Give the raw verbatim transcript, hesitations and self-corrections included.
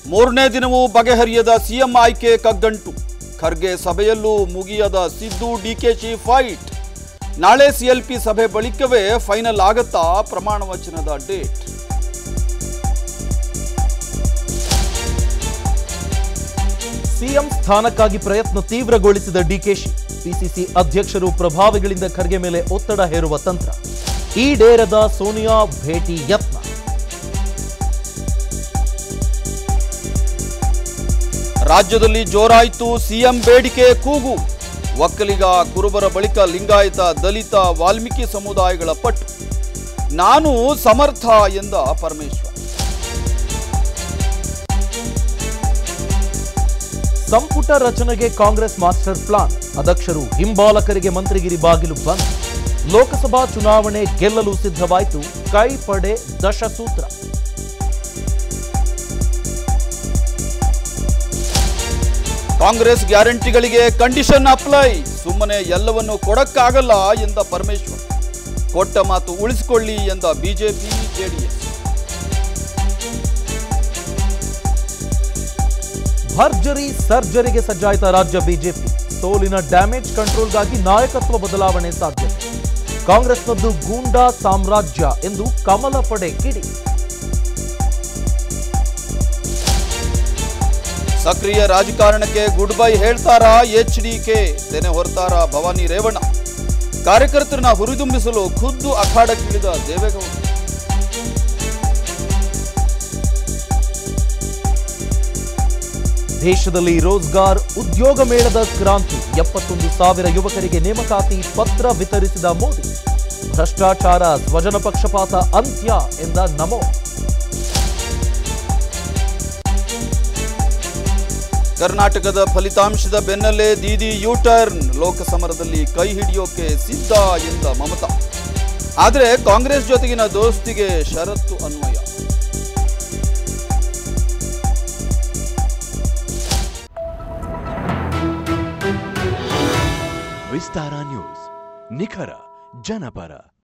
ಮೂರನೇ ದಿನವೂ ಬಗೆಹರಿಯದ ಸಿಎಂ ಆಯ್ಕೆ ಕಗ್ಗಂಟು. ಖರ್ಗೆ ಸಭೆಯಲ್ಲೂ ಮುಗಿಯದ ಸಿದ್ದು ಡಿಕೆಶಿ ಫೈಟ್. ನಾಳೆ ಸಿಎಲ್ಪಿ ಸಭೆ ಬಳಿಕವೇ ಫೈನಲ್ ಆಗತ್ತಾ ಪ್ರಮಾಣ ವಚನದ ಡೇಟ್. ಸಿಎಂ ಸ್ಥಾನಕ್ಕಾಗಿ ಪ್ರಯತ್ನ ತೀವ್ರಗೊಳಿಸಿದ ಡಿಕೆಶಿ. ಪಿಸಿಸಿ ಅಧ್ಯಕ್ಷರು ಪ್ರಭಾವಿಗಳಿಂದ ಖರ್ಗೆ ಮೇಲೆ ಒತ್ತಡ ಹೇರುವ ತಂತ್ರ. ಈಡೇರದ ಸೋನಿಯಾ ಭೇಟಿ ಯತ್ನ. ರಾಜ್ಯದಲ್ಲಿ ಜೋರಾಯಿತು ಸಿಎಂ ಬೇಡಿಕೆ ಕೂಗು. ಒಕ್ಕಲಿಗ ಕುರುಬರ ಬಳಿಕ ಲಿಂಗಾಯತ, ದಲಿತ, ವಾಲ್ಮೀಕಿ ಸಮುದಾಯಗಳ ಪಟ್ಟು. ನಾನು ಸಮರ್ಥ ಎಂದ ಪರಮೇಶ್ವರ್. ಸಂಪುಟ ರಚನೆಗೆ ಕಾಂಗ್ರೆಸ್ ಮಾಸ್ಟರ್ ಪ್ಲಾನ್. ಅಧ್ಯಕ್ಷರು ಹಿಂಬಾಲಕರಿಗೆ ಮಂತ್ರಿಗಿರಿ ಬಾಗಿಲು ಬಂದ್. ಲೋಕಸಭಾ ಚುನಾವಣೆ ಗೆಲ್ಲಲು ಸಿದ್ಧವಾಯಿತು ಕೈ ಪಡೆ ದಶಸೂತ್ರ. ಕಾಂಗ್ರೆಸ್ ಗ್ಯಾರಂಟಿಗಳಿಗೆ ಕಂಡೀಷನ್ ಅಪ್ಲೈ. ಸುಮ್ಮನೆ ಎಲ್ಲವನ್ನು ಕೊಡಕ್ಕಾಗಲ್ಲ ಎಂದ ಪರಮೇಶ್ವರ್. ಕೊಟ್ಟ ಮಾತು ಉಳಿಸಿಕೊಳ್ಳಿ ಎಂದ ಬಿಜೆಪಿ ಜೆಡಿಎಸ್. ಭರ್ಜರಿ ಸರ್ಜರಿಗೆ ಸಜ್ಜಾಯಿತ ರಾಜ್ಯ ಬಿಜೆಪಿ. ಸೋಲಿನ ಡ್ಯಾಮೇಜ್ ಕಂಟ್ರೋಲ್ಗಾಗಿ ನಾಯಕತ್ವ ಬದಲಾವಣೆ ಸಾಧ್ಯತೆ. ಕಾಂಗ್ರೆಸ್ನದ್ದು ಗೂಂಡಾ ಸಾಮ್ರಾಜ್ಯ ಎಂದು ಕಮಲ ಪಡೆ ಕಿಡಿ. ಸಕ್ರಿಯ ರಾಜಕಾರಣಕ್ಕೆ ಗುಡ್ ಬೈ ಹೇಳ್ತಾರಾ ಎಚ್ ಡಿ ಕೆ. ತೆನೆ ಹೊರತಾರ ಭವಾನಿ ರೇವಣ್ಣ. ಕಾರ್ಯಕರ್ತರನ್ನ ಹುರಿದುಂಬಿಸಲು ಖುದ್ದು ಅಖಾಡಕ್ಕಿಳಿದ ದೇವೇಗೌಡ. ದೇಶದಲ್ಲಿ ರೋಜ್ಗಾರ್ ಉದ್ಯೋಗ ಮೇಳದ ಕ್ರಾಂತಿ. ಎಪ್ಪತ್ತೊಂದು ಸಾವಿರ ಯುವಕರಿಗೆ ನೇಮಕಾತಿ ಪತ್ರ ವಿತರಿಸಿದ ಮೋದಿ. ಭ್ರಷ್ಟಾಚಾರ, ಸ್ವಜನ ಪಕ್ಷಪಾತ ಅಂತ್ಯ ಎಂದ ನಮೋ. ಕರ್ನಾಟಕದ ಫಲಿತಾಂಶದ ಬೆನ್ನಲ್ಲೇ ದೀದಿ ಯು ಟರ್ನ್. ಲೋಕಸಮರದಲ್ಲಿ ಕೈ ಹಿಡಿಯೋಕೆ ಸಿದ್ಧ ಎಂದ ಮಮತಾ. ಆದರೆ ಕಾಂಗ್ರೆಸ್ ಜೊತೆಗಿನ ದೋಸ್ತಿಗೆ ಷರತ್ತು ಅನ್ವಯ. ವಿಸ್ತಾರ ನ್ಯೂಸ್, ನಿಖರ ಜನಪರ.